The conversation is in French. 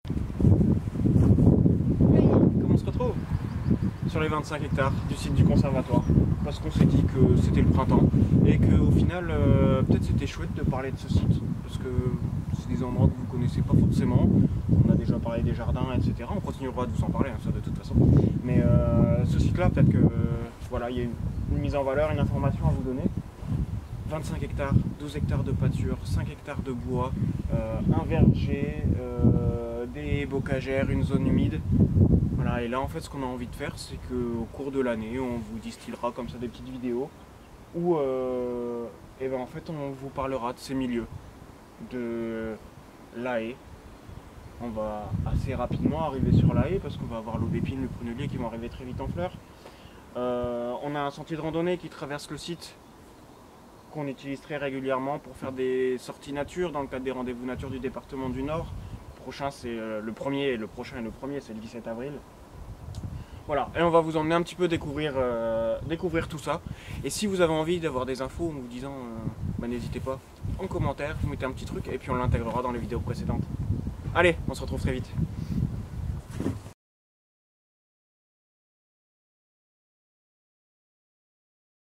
Comment on se retrouve sur les 25 hectares du site du conservatoire, parce qu'on s'est dit que c'était le printemps et qu'au final peut-être c'était chouette de parler de ce site, parce que c'est des endroits que vous ne connaissez pas forcément. On a déjà parlé des jardins, etc. On continuera de vous en parler, hein, ça de toute façon, mais ce site là peut-être que voilà, il y a une mise en valeur, une information à vous donner. 25 hectares, 12 hectares de pâture, 5 hectares de bois, un verger, des bocagères, une zone humide. Voilà, et là en fait ce qu'on a envie de faire, c'est qu'au cours de l'année, on vous distillera comme ça des petites vidéos où et ben, en fait on vous parlera de ces milieux, de la haie. On va assez rapidement arriver sur la haie parce qu'on va avoir l'aubépine, le prunellier qui vont arriver très vite en fleurs. On a un sentier de randonnée qui traverse le site, qu'on utilise très régulièrement pour faire des sorties nature dans le cadre des rendez-vous nature du département du Nord. Le prochain c'est le premier, et le prochain et le premier c'est le 17 avril. Voilà, et on va vous emmener un petit peu découvrir tout ça. Et si vous avez envie d'avoir des infos en vous disant, bah, n'hésitez pas, en commentaire, vous mettez un petit truc et puis on l'intégrera dans les vidéos précédentes. Allez, on se retrouve très vite.